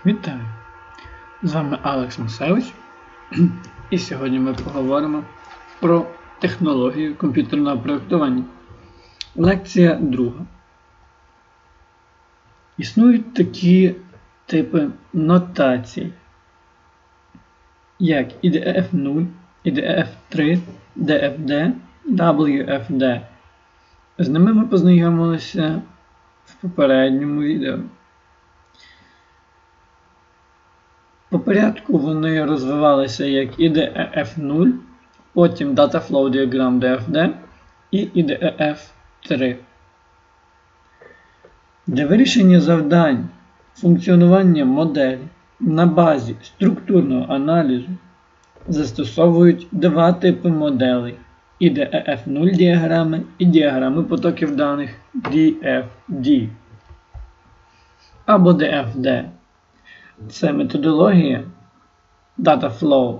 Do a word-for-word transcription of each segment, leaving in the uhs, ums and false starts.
Вітаю! З вами Алекс Мусевич, і сьогодні ми поговоримо про технологію комп'ютерного проєктування. Лекція друга. Існують такі типи нотацій, як і ді еф нуль, і ді еф три, ді еф ді, дабл ю еф ді. З ними ми познайомилися в попередньому відео. По порядку вони розвивалися як і ді еф нуль, потім Dataflow Diagram ді еф ді і і ді еф три. Для вирішення завдань функціонування моделі на базі структурного аналізу застосовують два типи моделей – і ді еф нуль діаграми і діаграми потоків даних ді еф ді або ді еф ді. Це методологія Dataflow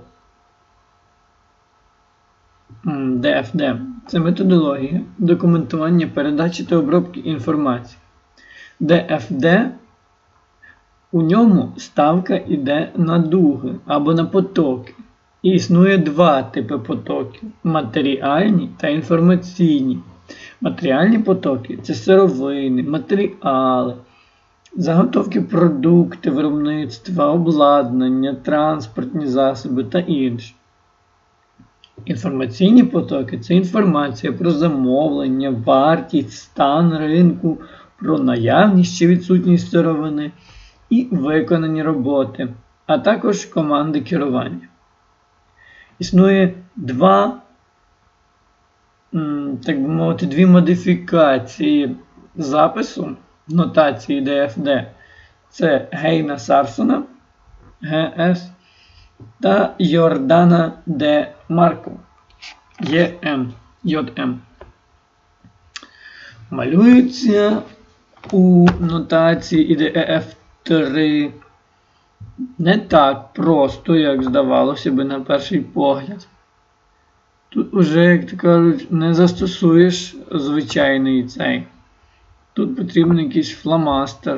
ді еф ді. Це методологія документування передачі та обробки інформації. ді еф ді, у ньому ставка йде на дуги або на потоки. І існує два типи потоків – матеріальні та інформаційні. Матеріальні потоки – це сировини, матеріали, заготовки продукти, виробництва, обладнання, транспортні засоби та інші. Інформаційні потоки – це інформація про замовлення, вартість, стан ринку, про наявність чи відсутність сировини і виконані роботи, а також команди керування. Існує два, так би мовити, дві модифікації запису нотації ді еф ді. Це Гейна Сарсона, ге ес, та Йордана де Марко, є ем, йод ем. Малюється у нотації і ді еф три не так просто, як здавалося би на перший погляд. Тут уже, як то кажуть, не застосуєш звичайний цей. Тут потрібен якийсь фломастер.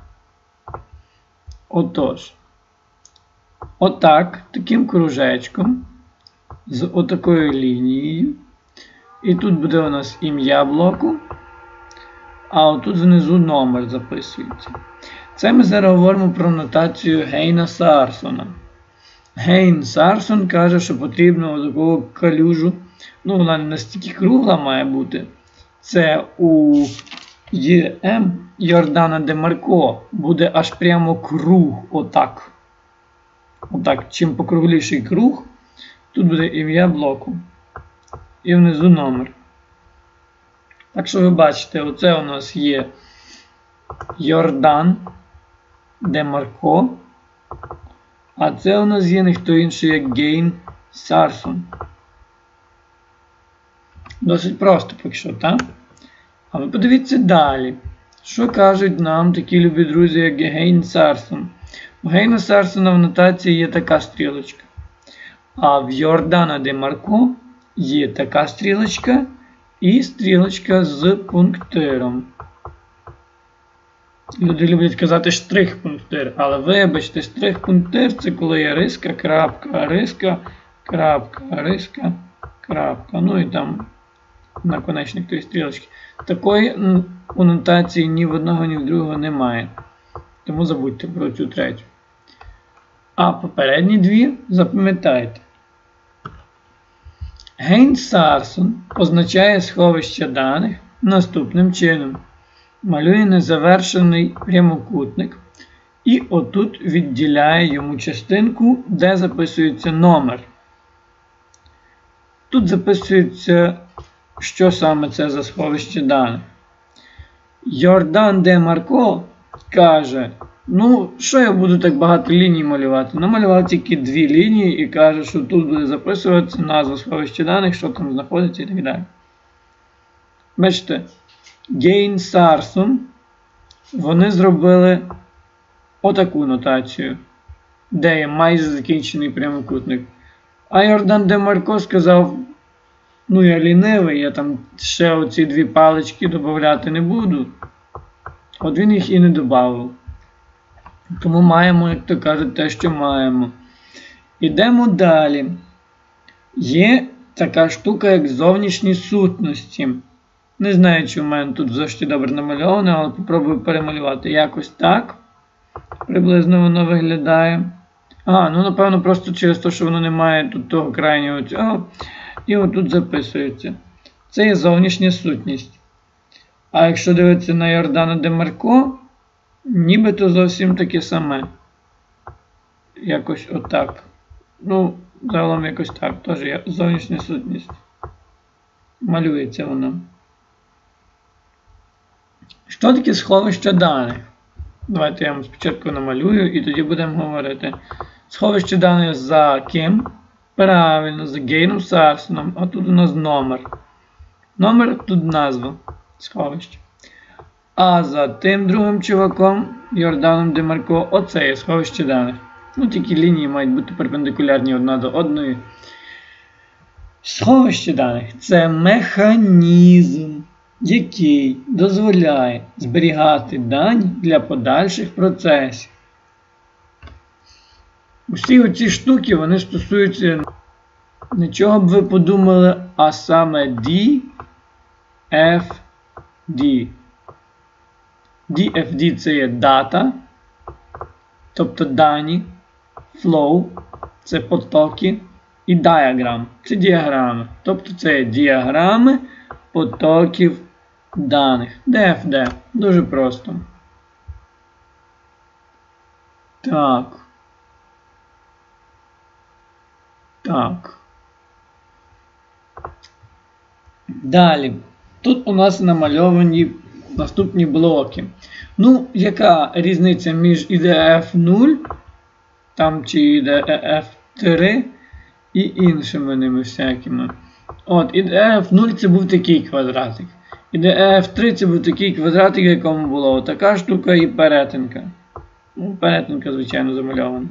Отож. Отак, таким кружечком, з отакою лінією. І тут буде у нас ім'я блоку, а отут знизу номер записується. Це ми зараз говоримо про нотацію Гейна Сарсона. Гейн Сарсон каже, що потрібно таку калюжу, ну вона не настільки кругла має бути. Це у є ем Йордана де Марко буде аж прямо круг, отак. Отак, чим покругліший круг, тут буде ім'я блоку. І внизу номер. Так що ви бачите, оце у нас є Йордан де Марко, а це у нас є ніхто інший, як Гейн Сарсон. Досить просто поки що, так? А ви подивіться далі. Що кажуть нам такі любі друзі, як Гейн Сарсон? У Гейна Сарсона в нотації є така стрілочка. А в Йордана де Марко є така стрілочка і стрілочка з пунктиром. Люди люблять казати штрих-пунктир, але вибачте, штрих-пунктир це коли є риска, крапка, риска, крапка, риска, крапка. Ну і там наконечник тої стрілочки. Такої у нотації ні в одного, ні в другого немає. Тому забудьте про цю третю. А попередні дві запам'ятайте. Гейн Сарсон позначає сховище даних наступним чином. Малює незавершений прямокутник і отут відділяє йому частинку, де записується номер. Тут записується, що саме це за сховище даних. Йордан де Марко каже, ну, що я буду так багато ліній малювати? Намалював тільки дві лінії і каже, що тут буде записуватися назва сховища даних, що там знаходиться і так далі. Бачите, Гейн Сарсон, вони зробили отаку нотацію, де є майже закінчений прямокутник. А Йордан де Марко сказав, ну я лінивий, я там ще оці дві палички додавати не буду. От він їх і не додав. Тому маємо, як то кажуть, те, що маємо. Ідемо далі. Є така штука, як зовнішні сутності. Не знаю, чи в мене тут завжди добре намальовано, але попробую перемалювати. Якось так. Приблизно воно виглядає. А, ну напевно просто через те, що воно не має тут того крайнього цього. І отут записується. Це є зовнішня сутність. А якщо дивитися на Йордана де Марко, нібито зовсім таке саме. Якось отак. Ну, загалом якось так. Теж є зовнішня сутність. Малюється вона. Що таке сховище даних? Давайте я вам спочатку намалюю і тоді будемо говорити. Сховище даних за ким? Правильно, за Гейном Сарсоном. А тут у нас номер. Номер тут назва сховища. А за тим другим чуваком, Йорданом де Марко, оце є сховище даних. Ну, тільки лінії мають бути перпендикулярні одна до одної. Сховище даних – це механізм, який дозволяє зберігати дані для подальших процесів. Усі оці штуки, вони стосуються нічого б ви подумали, а саме ді еф ді. ді еф ді – це є дата, тобто дані, flow – це потоки, і diagram – це діаграми. Тобто це є діаграми потоків даних. ді еф ді. Дуже просто. Так. Так. Далі. Тут у нас намальовані наступні блоки. Ну, яка різниця між ай ді еф нуль, там чи ай ді еф три і іншими ними всякими. От, ай ді еф нуль це був такий квадратик. ай ді еф три це був такий квадратик, в якому була така штука і перетинка. Ну, перетинка, звичайно, замальована.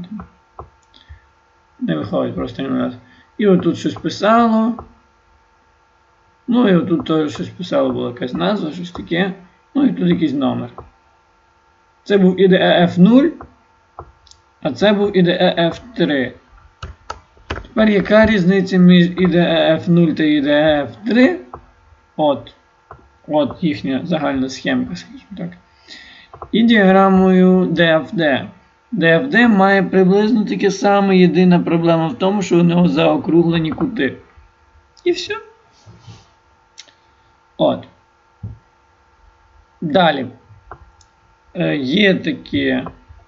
Не виходить просто не малювати. І отут щось писало. Ну і отут теж щось писало, була якась назва, щось таке. Ну і тут якийсь номер. Це був ай ді еф нуль, а це був ай ді еф три. Тепер яка різниця між ай ді еф нуль та ай ді еф три? От. От їхня загальна схемка, скажімо так. І діаграмою ді еф ді. ді еф ді має приблизно таке саме, єдина проблема в тому, що у нього заокруглені кути. І все. От. Далі. Е, є такі,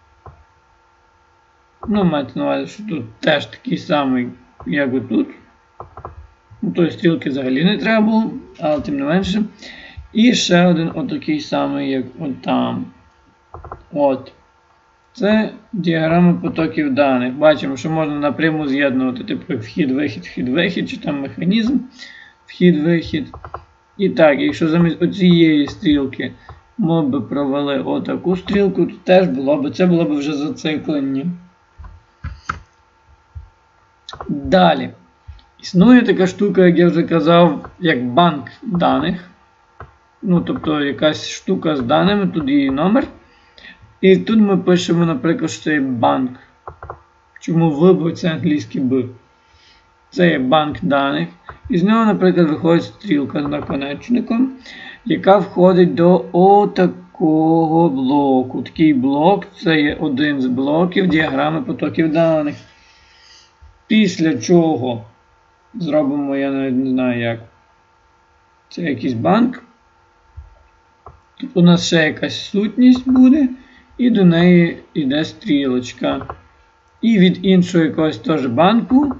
ну, маєте на увазі, що тут теж такий самий, як і тут. Ну, тої стрілки взагалі не треба було, але тим не менше. І ще один отакий самий, як от там. От. Це діаграма потоків даних. Бачимо, що можна напряму з'єднувати, типу вхід-вихід, вхід-вихід, чи там механізм, вхід-вихід. І так, якщо замість оцієї стрілки ми б провели отаку стрілку, то теж було б, це було б вже зациклення. Далі. Існує така штука, як я вже казав, як банк даних. Ну, тобто якась штука з даними, тут її номер. І тут ми пишемо, наприклад, що це є банк. Чому В, бо це англійський Б. Це є банк даних. І з нього, наприклад, виходить стрілка з наконечником, яка входить до отакого блоку. Такий блок – це є один з блоків діаграми потоків даних. Після чого зробимо, я навіть не знаю як. Це якийсь банк. Тут у нас ще якась сутність буде. І до неї йде стрілочка. І від іншого якогось теж банку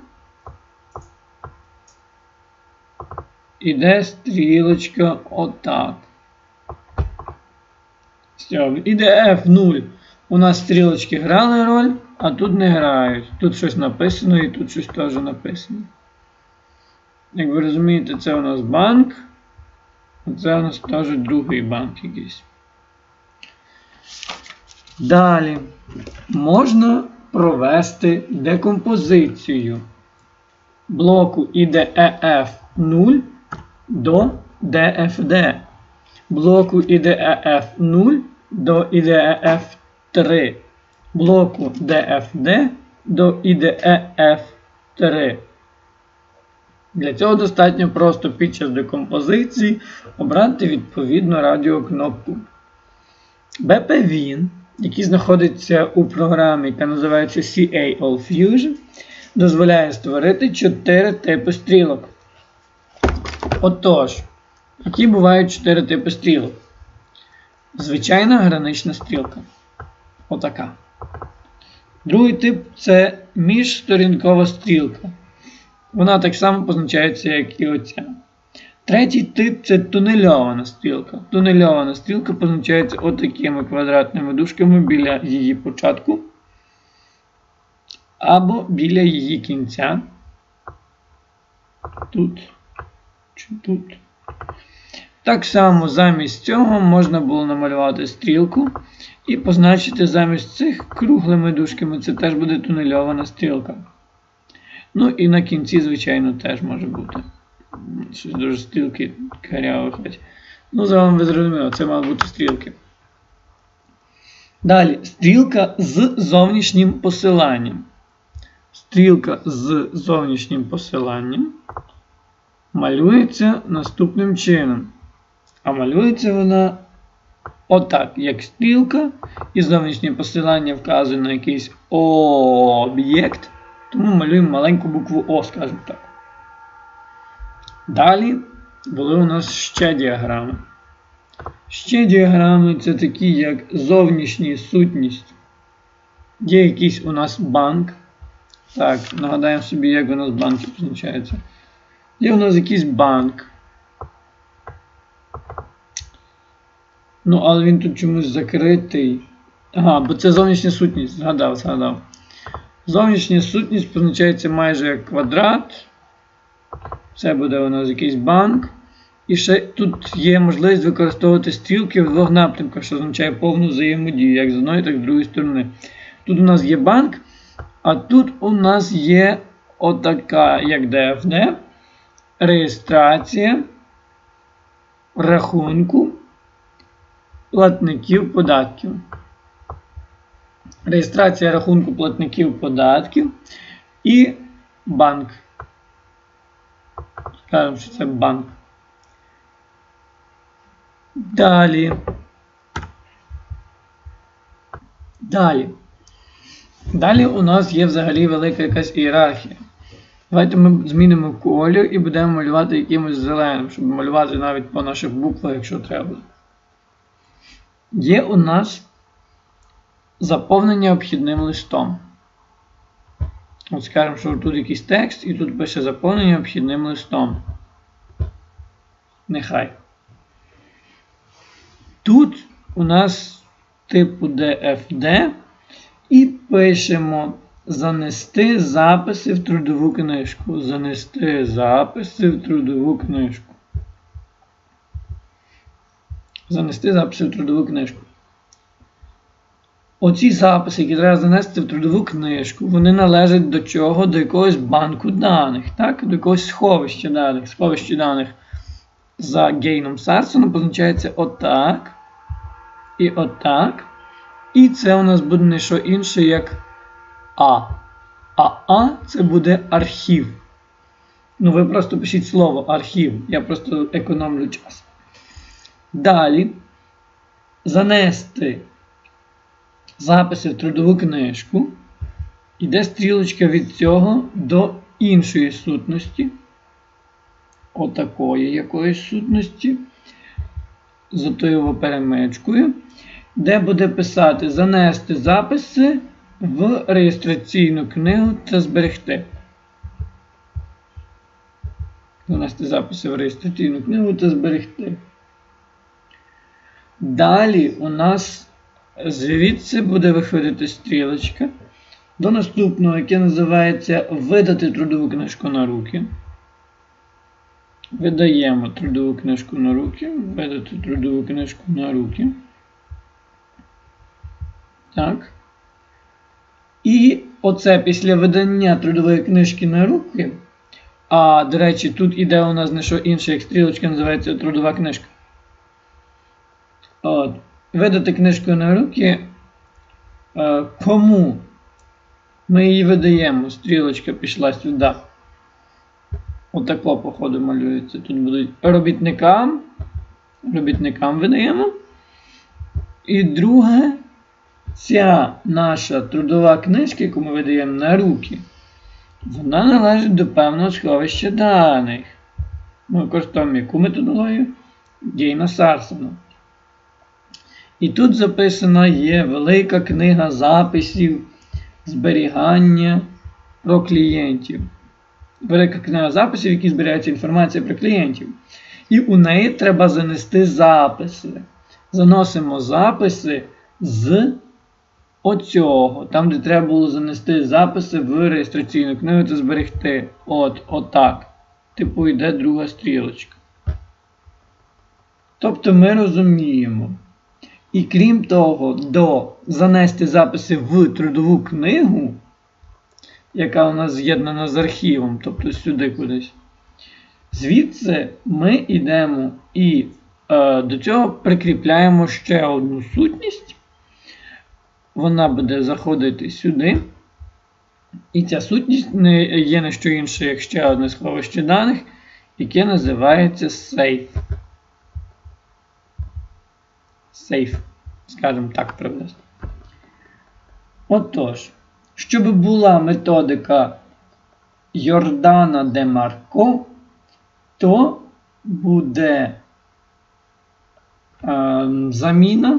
іде стрілочка отак. Все, в ай ді еф нуль у нас стрілочки грали роль, а тут не грають. Тут щось написано і тут щось теж написано. Як ви розумієте, це у нас банк, а це у нас теж другий банк якийсь. Далі можна провести декомпозицію блоку ай ді еф нуль до ді еф ді, блоку ай ді еф нуль до ай ді еф три, блоку ді еф ді до і ді і еф три. Для цього достатньо просто під час декомпозиції обрати відповідну радіокнопку. бі пі він, який знаходиться у програмі, яка називається сі ей All Fusion, дозволяє створити чотири типи стрілок. Отож, які бувають чотири типи стрілок? Звичайна гранична стрілка. Отака. Другий тип – це міжсторінкова стрілка. Вона так само позначається, як і оця. Третій тип – це тунельована стрілка. Тунельована стрілка позначається отакими квадратними дужками біля її початку або біля її кінця. Тут чи тут. Так само замість цього можна було намалювати стрілку і позначити замість цих круглими дужками. Це теж буде тунельована стрілка. Ну і на кінці, звичайно, теж може бути. Щось дуже стрілки каряво виходять. Ну, загалом ви зрозуміли, це мають бути стрілки. Далі, стрілка з зовнішнім посиланням. Стрілка з зовнішнім посиланням малюється наступним чином. А малюється вона отак, як стрілка, і зовнішнє посилання вказує на якийсь об'єкт, тому малюємо маленьку букву О, скажімо так. Далі були у нас ще діаграми. Ще діаграми це такі, як зовнішня сутність. Є якийсь у нас банк. Так, нагадаємо собі, як у нас банки позначаються. Є у нас якийсь банк. Ну, але він тут чомусь закритий. Ага, бо це зовнішня сутність. Згадав, згадав. Зовнішня сутність позначається майже як квадрат. Це буде у нас якийсь банк. І ще тут є можливість використовувати стрілки в двох напрямках, що означає повну взаємодію, як з одної, так і з другої сторони. Тут у нас є банк, а тут у нас є отака, як ді еф ді, реєстрація рахунку платників податків. Реєстрація рахунку платників податків і банк. Скажемо, що це банк. Далі. Далі. Далі у нас є взагалі велика якась ієрархія. Давайте ми змінимо колір і будемо малювати якимось зеленим, щоб малювати навіть по наших буквах, якщо треба. Є у нас заповнення обхідним листом. От скажемо, що тут якийсь текст і тут пише заповнення обхідним листом. Нехай. Тут у нас типу ді еф ді і пишемо занести записи в трудову книжку. Занести записи в трудову книжку. Занести записи в трудову книжку. Оці записи, які треба занести в трудову книжку, вони належать до чого? До якогось банку даних, так? До якогось сховища даних. Сховище даних за Гейном Сарсоном позначається отак і отак. І це у нас буде не що інше, як А. А А це буде архів. Ну, ви просто пишіть слово архів. Я просто економлю час. Далі. Занести записи в трудову книжку. Іде стрілочка від цього до іншої сутності. Отакої якоїсь сутності. З отою перемичкою. Де буде писати занести записи в реєстраційну книгу та зберегти. Занести записи в реєстраційну книгу та зберегти. Далі у нас звідси буде виходити стрілочка до наступного, яке називається видати трудову книжку на руки. Видаємо трудову книжку на руки. Видати трудову книжку на руки. Так. І оце після видання трудової книжки на руки. А, до речі, тут іде у нас не що інше, як стрілочка називається трудова книжка. От. Видати книжку на руки Е, кому ми її видаємо? Стрілочка пішла сюди. Отако, походу, малюється. Тут будуть робітникам. Робітникам видаємо. І друге, ця наша трудова книжка, яку ми видаємо на руки, вона належить до певного сховища даних. Ми використовуємо яку методологію? Гейна Сарсена. І тут записана є велика книга записів зберігання про клієнтів. Велика книга записів, в якій зберігається інформація про клієнтів. І у неї треба занести записи. Заносимо записи з оцього. Там, де треба було занести записи в реєстраційну книгу та зберегти. От, отак. Типу йде друга стрілочка. Тобто ми розуміємо. І крім того, до занести записи в трудову книгу, яка у нас з'єднана з архівом, тобто сюди кудись, звідси ми йдемо і е, до цього прикріпляємо ще одну сутність. Вона буде заходити сюди. І ця сутність не є не що інше, як ще одне сховище даних, яке називається сейф. Сейф, скажімо так, приблизно. Отож, щоб була методика Йордана де Марко, то буде е, заміна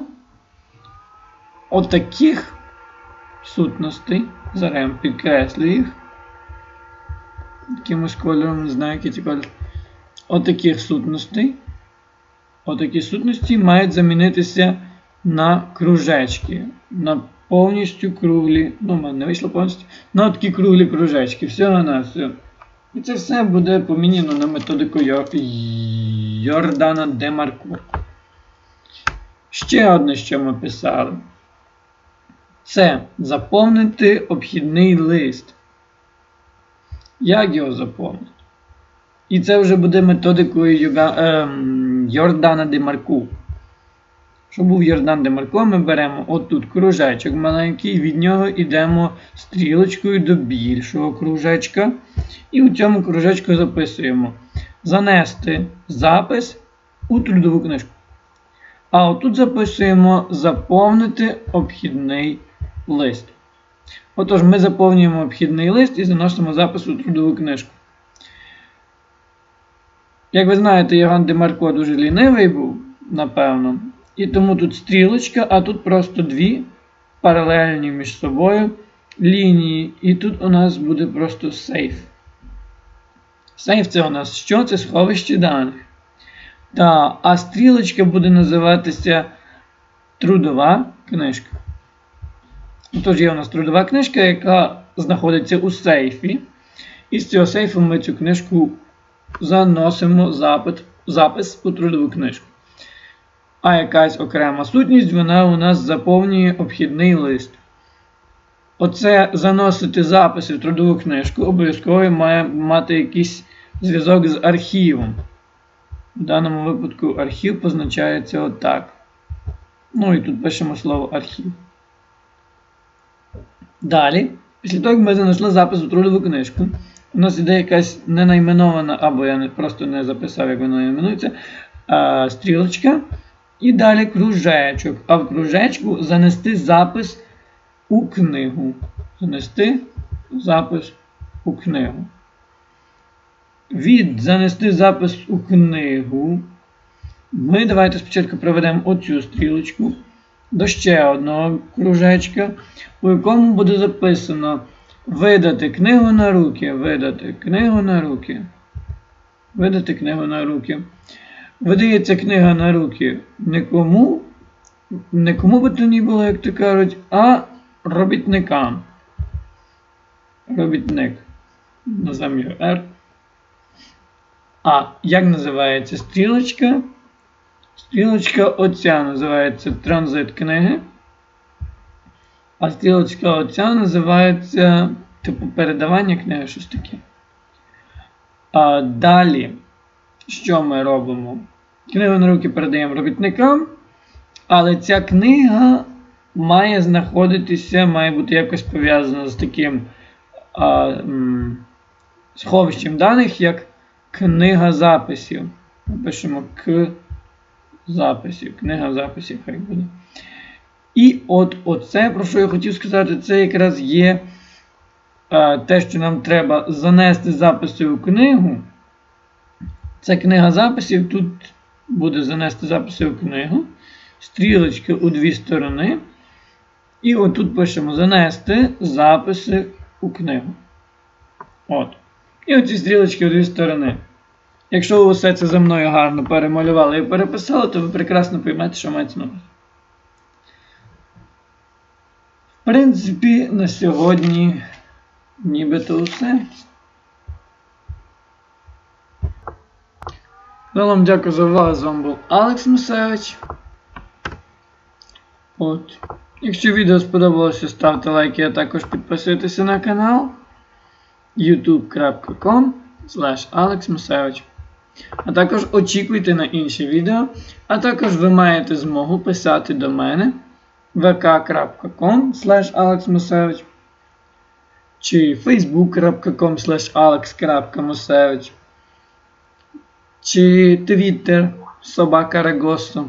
отаких сутностей. Зараз я підкреслю їх. Якимось кольором, не знаю, який це кольор. Отаких сутностей. Отакі сутності мають замінитися на кружечки. На повністю круглі, ну, в мене не вийшло повністю, на такі круглі кружечки. Всього на все. І це все буде поміняно на методику Йордана де Марко. Ще одне, що ми писали. Це заповнити обхідний лист. Як його заповнити? І це вже буде методикою Юга, е, Йордана де Марко. Щоб був Йордан де Марко, ми беремо отут кружечок маленький, від нього йдемо стрілочкою до більшого кружечка. І у цьому кружечку записуємо занести запис у трудову книжку. А отут записуємо заповнити обхідний лист. Отож, ми заповнюємо обхідний лист і заносимо запис у трудову книжку. Як ви знаєте, Йордан де Марко дуже лінивий був, напевно. І тому тут стрілочка, а тут просто дві паралельні між собою лінії. І тут у нас буде просто сейф. Сейф це у нас що? Це сховище даних. Та, а стрілочка буде називатися трудова книжка. Тож є у нас трудова книжка, яка знаходиться у сейфі. І з цього сейфу ми цю книжку заносимо запит, запис у трудову книжку. А якась окрема сутність, вона у нас заповнює обхідний лист. Оце заносити записи в трудову книжку обов'язково має мати якийсь зв'язок з архівом. В даному випадку архів позначається отак. Ну і тут пишемо слово архів. Далі, після того, як ми занесли запис у трудову книжку, у нас іде якась ненайменована, або я просто не записав, як вона іменується, стрілочка. І далі кружечок. А в кружечку занести запис у книгу. Занести запис у книгу. Від занести запис у книгу ми давайте спочатку проведемо оцю стрілочку до ще одного кружечка, у якому буде записано видати книгу на руки, видати книгу на руки, видати книгу на руки. Видається книга на руки не кому, не кому би то ні було, як то кажуть, а робітникам. Робітник. Назвемо його R. А як називається стрілочка? Стрілочка оця називається транзит книги. А стрілочка оця називається типу передавання книги, щось таке. А далі, що ми робимо? Книгу на руки передаємо робітникам, але ця книга має знаходитися, має бути якось пов'язано з таким а, м, сховищем даних, як книга записів. Напишемо К записів. Книга записів, хай буде. І от оце, про що я хотів сказати, це якраз є а, те, що нам треба занести записи у книгу. Це книга записів, тут буде занести записи у книгу. Стрілочки у дві сторони. І отут пишемо занести записи у книгу. От. І оці стрілочки у дві сторони. Якщо ви усе це за мною гарно перемалювали і переписали, то ви прекрасно поймете, що мається на увазі. В принципі, на сьогодні нібито усе. Загалом дякую за увагу, з вами був Алекс Мусевич. От. Якщо відео сподобалося, ставте лайки, а також підписуйтесь на канал ютуб крапка ком слеш алекс мусевич. А також очікуйте на інші відео, а також ви маєте змогу писати до мене ве ка крапка ком слеш алекс мусевич чи фейсбук крапка ком слеш алекс крапка мусевич чи Twitter собака Регосто.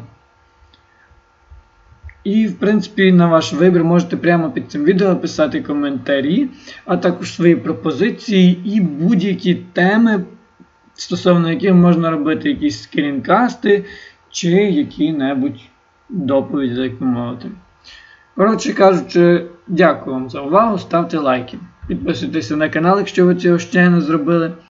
І, в принципі, на ваш вибір можете прямо під цим відео писати коментарі, а також свої пропозиції і будь-які теми, стосовно яких можна робити якісь скрінкасти чи які-небудь доповіді, так би мовити. Коротше кажучи, дякую вам за увагу, ставте лайки. Підписуйтесь на канал, якщо ви цього ще не зробили.